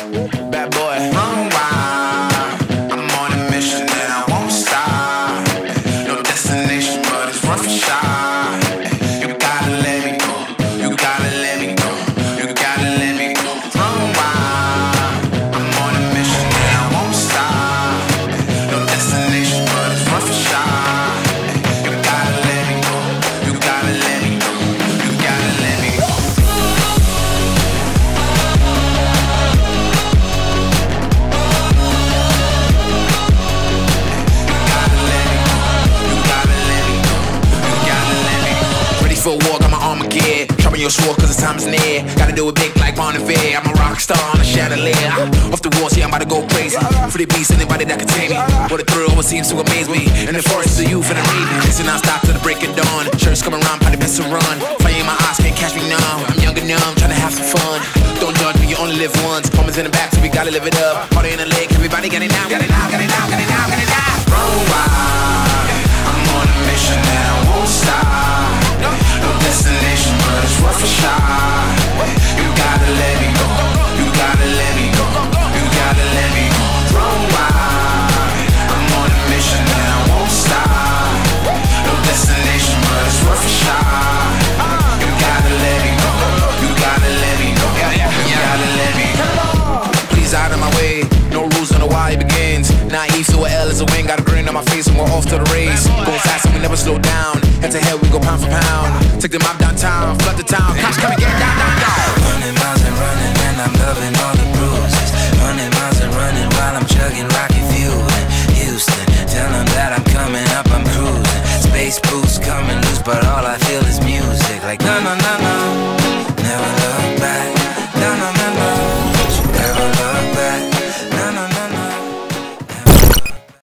Bad boy. Run wild. I'm on a mission and I won't stop. No destination, but it's worth a shot. You gotta let me go. You gotta let me go. You gotta let me go. Run wild. I'm on a mission and I won't stop. No destination, but it's worth a shot. You gotta let me go. You gotta let me go. You gotta let me go. For a war, got my armor gear. Sharpen your sword cause the time is near. Gotta do it big like Bonnevier. I'm a rock star on a chandelier. Off the walls, yeah, I'm about to go crazy. For the beast, anybody that can tame me. What a thrill, what seems to amaze me. In the forest, the youth and the raven. Listen, I'll stop till the break of dawn. Shirts come around, probably best to run. Fire in my eyes, can't catch me now. I'm young and numb, trying to have some fun. Don't judge me, you only live once. Homies in the back, so we gotta live it up. Party in the lake, everybody got it now, got it now, got it now, got it now, got it now. Run wild. I'm on a mission and I won't stop. No destination, but it's worth a shot. You gotta let me go. You gotta let me go. You gotta let me go. Run wild. I'm on a mission and I won't stop. No destination, but it's worth a shot. You gotta let me go. You gotta let me go. You gotta let me go. Please out of my way. No rules on the why it begins. Naive to a L is a win. Got a grin on my face and we're off to the race. Going fast and we never slow down. Head to head we go pound for pound. Take the mob downtown, flood the town. Cops come and get down.